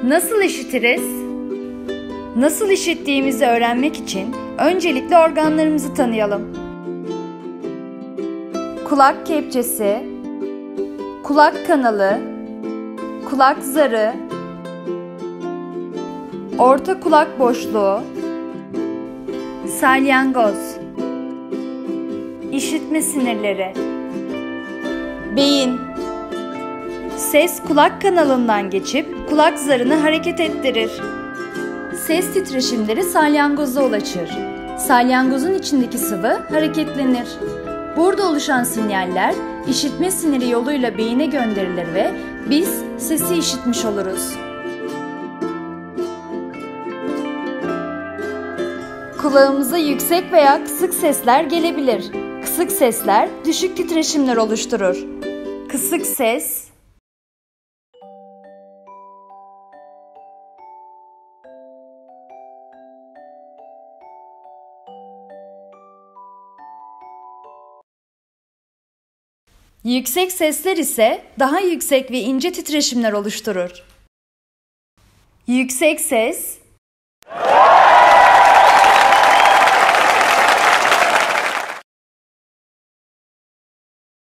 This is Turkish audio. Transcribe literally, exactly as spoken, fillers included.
Nasıl işitiriz? Nasıl işittiğimizi öğrenmek için öncelikle organlarımızı tanıyalım. Kulak kepçesi, kulak kanalı, kulak zarı, orta kulak boşluğu, salyangoz, işitme sinirleri, beyin. Ses kulak kanalından geçip kulak zarını hareket ettirir. Ses titreşimleri salyangoza ulaşır. Salyangozun içindeki sıvı hareketlenir. Burada oluşan sinyaller işitme siniri yoluyla beyine gönderilir ve biz sesi işitmiş oluruz. Kulağımıza yüksek veya kısık sesler gelebilir. Kısık sesler düşük titreşimler oluşturur. Kısık ses Yüksek sesler ise daha yüksek ve ince titreşimler oluşturur. Yüksek ses